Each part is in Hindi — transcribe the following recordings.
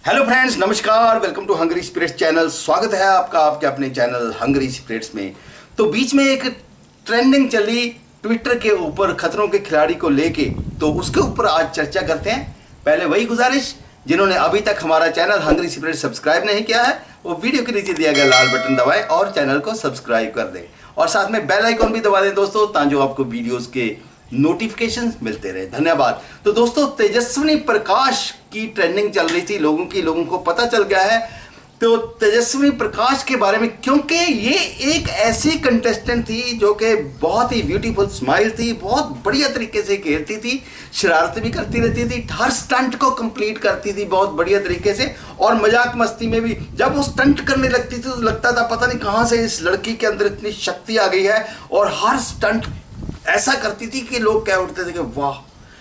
हेलो फ्रेंड्स, नमस्कार। Welcome to Hungry Spirits channel. स्वागत है आपका आपके अपने चैनल हंगरी स्पिरिट्स में। तो बीच में एक ट्रेंडिंग चली ट्विटर के ऊपर खतरों के खिलाड़ी को लेके, तो उसके ऊपर आज चर्चा करते हैं। पहले वही गुजारिश, जिन्होंने अभी तक हमारा चैनल हंगरी स्पिरिट्स सब्सक्राइब नहीं किया है वो वीडियो के नीचे दिया गया लाल बटन दबाएं और चैनल को सब्सक्राइब कर दें और साथ में बेल आइकॉन भी दबा दें दोस्तों, ताकि आपको वीडियोस के नोटिफिकेशंस मिलते रहे। धन्यवाद। तो दोस्तों, तेजस्विनी प्रकाश की ट्रेंडिंग चल रही थी, लोगों को पता चल गया है तो तेजस्विनी प्रकाश के बारे में, क्योंकि ये एक ऐसी कंटेस्टेंट थी जो कि बहुत ही ब्यूटीफुल स्माइल थी, बहुत बढ़िया तरीके से खेलती थी, शरारत भी करती रहती थी, हर स्टंट को कंप्लीट करती थी बहुत बढ़िया तरीके से, और मजाक मस्ती में भी जब वो स्टंट करने लगती थी तो लगता था पता नहीं कहां से इस लड़की के अंदर इतनी शक्ति आ गई है, और हर स्टंट ऐसा करती थी कि लोग कह उठते थे कि वाह।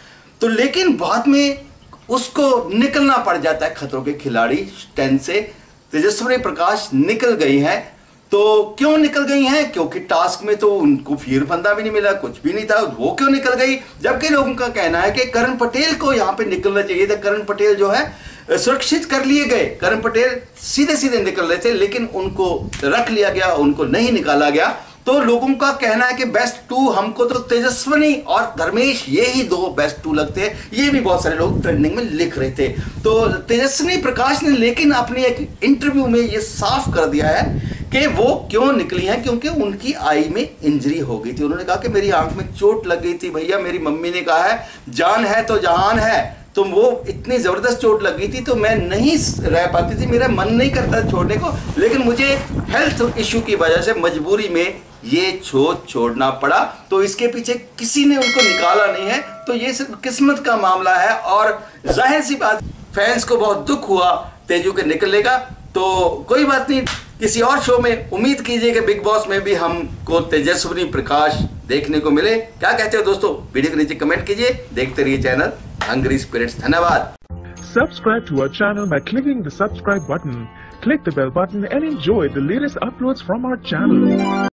तो लेकिन बाद में उसको निकलना पड़ जाता है खतरों के खिलाड़ी 10 से। तेजस्विनी प्रकाश निकल गई हैं। तो क्यों निकल गई हैं? क्योंकि टास्क में तो उनको फिर फंदा भी नहीं मिला, कुछ भी नहीं था। वो क्यों निकल गई? जबकि लोगों का कहना है कि करण पटेल को यहां पे निकलना चाहिए था। करण पटेल जो है सुरक्षित कर लिए गए। करण पटेल सीधे सीधे निकल रहे थे, लेकिन उनको रख लिया गया, उनको नहीं निकाला गया। तो लोगों का कहना है कि बेस्ट 2 हमको तो तेजस्विनी और धर्मेश, ये ही 2 बेस्ट 2 लगते हैं। ये भी बहुत सारे लोग ट्रेंडिंग में लिख रहे थे। तो तेजस्विनी प्रकाश ने लेकिन अपनी एक इंटरव्यू में ये साफ कर दिया है कि वो क्यों निकली हैं, क्योंकि उनकी आई में इंजरी हो गई थी। उन्होंने कहा कि मेरी आंख में चोट लग गई थी भैया, मेरी मम्मी ने कहा है जान है तो जहान है, तो वो इतनी ज़बरदस्त चोट लग गई थी तो मैं नहीं रह पाती थी, मेरा मन नहीं करता छोड़ने को, लेकिन मुझे हेल्थ इशू की वजह से मजबूरी में ये छोड़ना पड़ा। तो इसके पीछे किसी ने उनको निकाला नहीं है, तो ये सिर्फ किस्मत का मामला है। और जाहिर सी बात, फैंस को बहुत दुख हुआ तेजू के निकलेगा। तो कोई बात नहीं, किसी और शो में उम्मीद कीजिए कि बिग बॉस में भी हमको तेजस्विनी प्रकाश देखने को मिले। क्या कहते हो दोस्तों? वीडियो के नीचे कमेंट कीजिए। देखते रहिए चैनल हंगरी स्पिरिट्स। धन्यवाद। Subscribe to our channel by clicking the subscribe button. Click the bell button and enjoy the latest uploads from our channel.